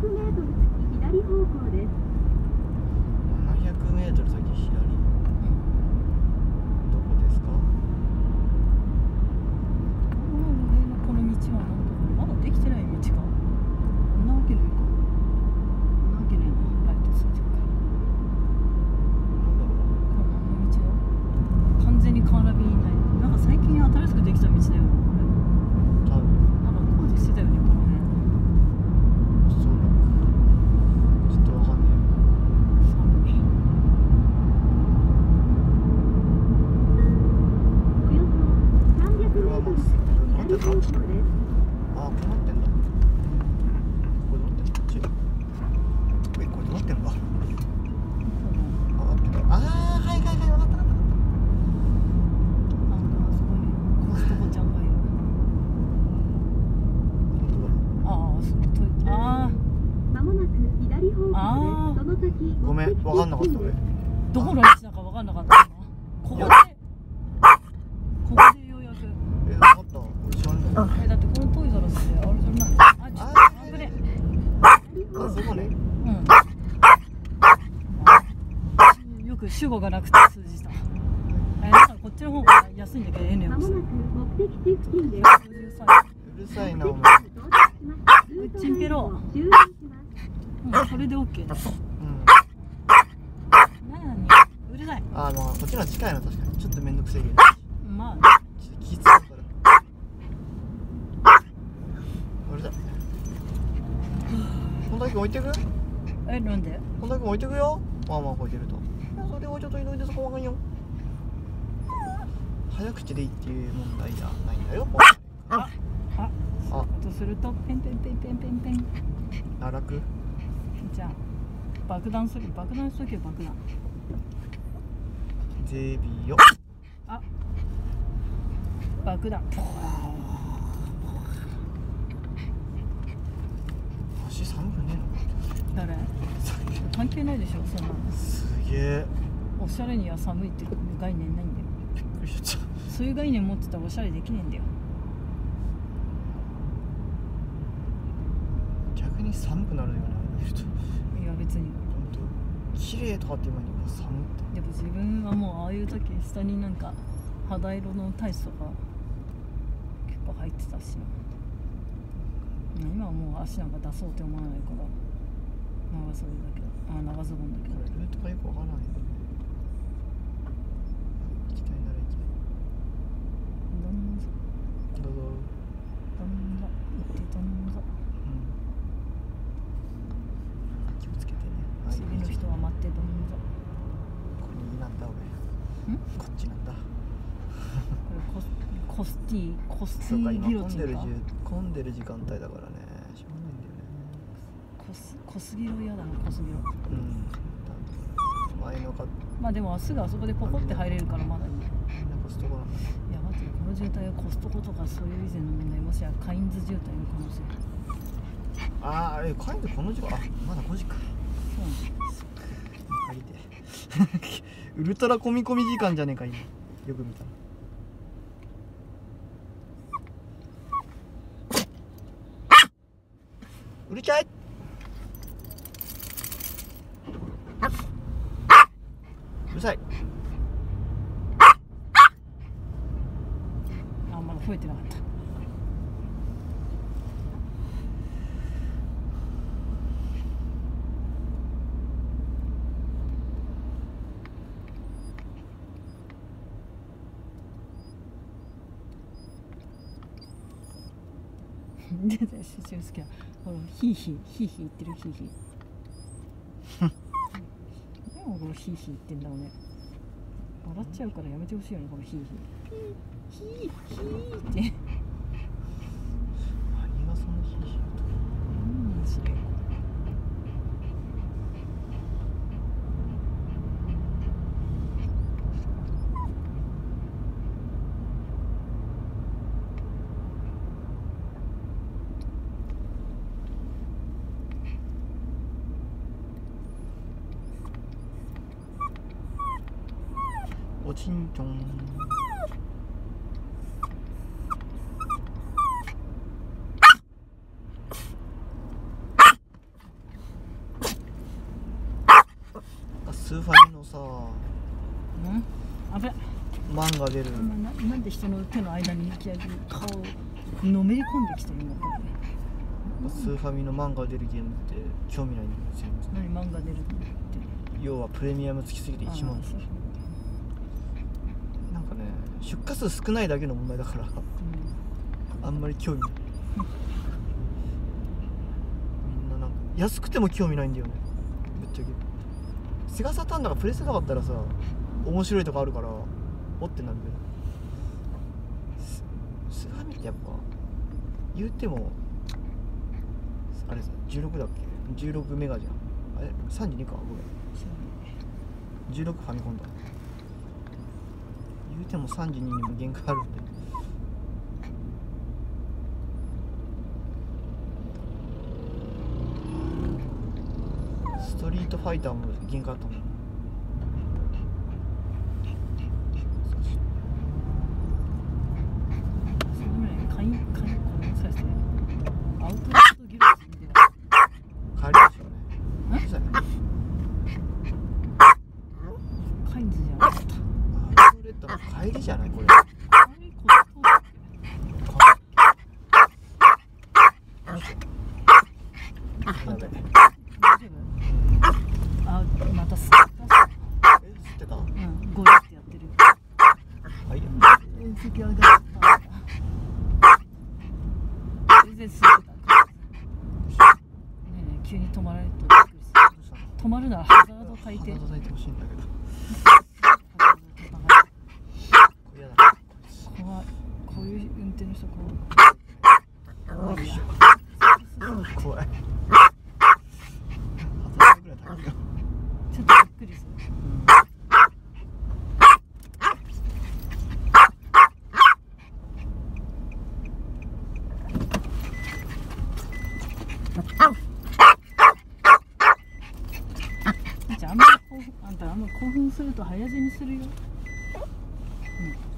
左方向です。 700メートル先左。どこですか？ この道は何だろう。まだできてない道か。そんなわけないか。そんなわけないな。ライトついてるから。 なんだろこれ何の道だ？完全にカーナビにない。なんか最近新しくできた道だよ。これ。 多分。 なんか工事してたよね、この辺。 そうなんか。ちょっとわかんない。 寒い。 およそ300メこれはートルまっすぐ。待って左方向です。 ああ、こうなってんだ。これどうなってんの？こっち。え、これどうなってんのか。あ、合ってない。ああ、はいはいはい、わかったわかった。 あそこにコストコちゃんがいる。 本当だ。 ああ、そこトイレ。ああ、 まもなく左方向です。その先ごめん、わかんなかった俺。 どこの道だか分かんなかったな。ここでようやく。 え、わかった。俺知らんの。 だってこのトイザらスであれじゃない。あ、ちょっと危ね。 あ、そこね。 うん。よく主語がなくて数字した。だからこっちの方が安いんだけど、ええねん。 まもなく目的地付近です。 うるさいな、お前。 チンペロ。それで OK だ。 うん。 うるさい。 あ、まあ、こっちの方が近いな、確かに。ちょっとめんどくせえけど。 まあ、 ちょっと気使うから。うるさい。本田君置いてく？ なんで？ 本田君置いてくよ。まあまあ置いてると。いや、それはちょっと移動でそこわかんよ。早口でいいっていう問題じゃないんだよ。 とするとペンペンペンペンペンペン。 あ、楽。 じゃあ爆弾する。爆弾しとけよ、爆弾。 ゼビよ。 あ、爆弾。 足寒くねえの？ 誰？関係ないでしょ、そんなの。 すげえ。 おしゃれには寒いって概念ないんだよ。 びっくりしちゃった。 そういう概念持ってたらおしゃれできねえんだよ。 逆に寒くなるよね、あの人。 いや別に。 本当綺麗とかって今に寒って。 でも自分はもうああいう時下になんか肌色のタイツとか結構入ってたしな。今はもう足なんか出そうって思わないから長袖だけど、長ズボンだけど。 これルートがよくわからないんだよね。行きたいなら行きたい。 どんぞどうぞ。 どんぞ行ってどんぞ。 気をつけてね。 次の人は待ってどんぞ。 これ右なんだ俺。こっちなんだ。 これコスティそうか、今ギロチンか。 混んでる時間帯だからね。しょうがないんだよね。 コスギロ嫌だな、コスギロ。 うん。前のか。 まあでもすぐあそこでポコって入れるからまだいい。 みんなコストコなんだ。 いや待って、この渋滞はコストコとかそういう以前の問題、もしやカインズ渋滞の可能性。 ああ、カインズこの時間、あ、まだ5時か。 そうなんだ。 借りてウルトラ込み込み時間じゃねえか今。よく見た。うるちゃい。うるさい。 あ、まだ増えてなかった。出てるし、好きな。ほら、ヒーヒー言ってる、ヒーヒー。何もこのヒーヒー言ってんだろうね。笑っちゃうからやめてほしいよね、このヒーヒー。ヒーって。 何がそんなヒーヒーと。 それ。 おちんちょん。 スーファミのさあべマンが出る。 なんで人の手の間に行きやり顔をのめり込んできてるのこれ。 スーファミのマンが出るゲームって興味ないんですよ。 何漫画出るって。 要はプレミアム付きすぎて1万。なんかね、出荷数少ないだけの問題だから、あんまり興味ない。みんななんか安くても興味ないんだよね。ぶっちゃけセガサターンだからプレステなかったらさ面白いとこあるからおってなるけど、スーファミってやっぱ言うてもあれさ16だっけ、16メガじゃん。あれ32かこれ16ファミコンだ。言うても32にも限界あるんで。ストリートファイターも限界あったもん。 アウトレットギルスでは帰りですよね。そうやね。 カインズじゃなかった。 アウトレットの帰りじゃないこれ。 あれこっちだっけ。 やべえ。 大丈夫？あ、また吸った。 吸ってた？ ゴリってやってる。 はい。 席上がった。全然吸ってた。ねえねえ急に止まられるとびっくりする。止まるならハザード焚いて。 ハザード焚いてほしいんだけど。嫌だ。 怖い。こういう運転の人怖い。 怖い。ハザードぐらい焚くよ。 ちょっとびっくりする。あんまり興奮すると早死にするよ。